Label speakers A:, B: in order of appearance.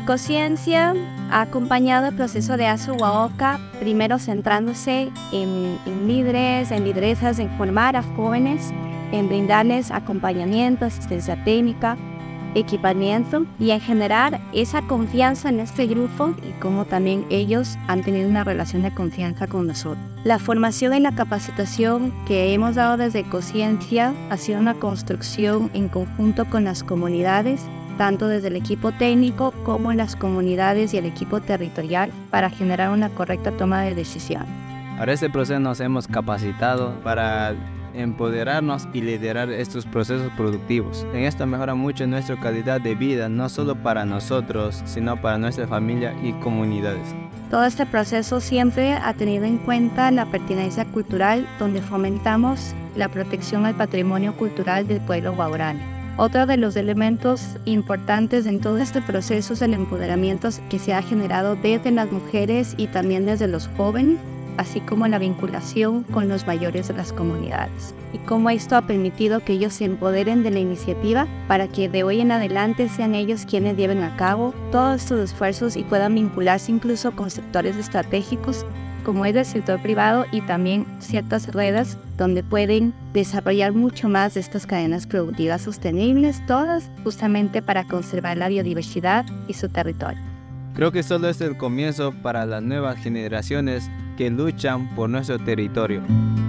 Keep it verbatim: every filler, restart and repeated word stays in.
A: Ecociencia ha acompañado el proceso de Azuhuaoca, primero centrándose en, en líderes, en lideresas, en formar a jóvenes, en brindarles acompañamiento, asistencia técnica, equipamiento y en generar esa confianza en este grupo y cómo también ellos han tenido una relación de confianza con nosotros. La formación y la capacitación que hemos dado desde Ecociencia ha sido una construcción en conjunto con las comunidades, tanto desde el equipo técnico como en las comunidades y el equipo territorial para generar una correcta toma de decisión.
B: Para este proceso nos hemos capacitado para empoderarnos y liderar estos procesos productivos. En esto mejora mucho nuestra calidad de vida, no solo para nosotros, sino para nuestra familia y comunidades.
A: Todo este proceso siempre ha tenido en cuenta la pertinencia cultural, donde fomentamos la protección al patrimonio cultural del pueblo guaraní. Otro de los elementos importantes en todo este proceso es el empoderamiento que se ha generado desde las mujeres y también desde los jóvenes, así como la vinculación con los mayores de las comunidades. Y cómo esto ha permitido que ellos se empoderen de la iniciativa para que de hoy en adelante sean ellos quienes lleven a cabo todos estos esfuerzos y puedan vincularse incluso con sectores estratégicos como es el sector privado y también ciertas redes donde pueden desarrollar mucho más de estas cadenas productivas sostenibles, todas justamente para conservar la biodiversidad y su territorio.
B: Creo que solo es el comienzo para las nuevas generaciones que luchan por nuestro territorio.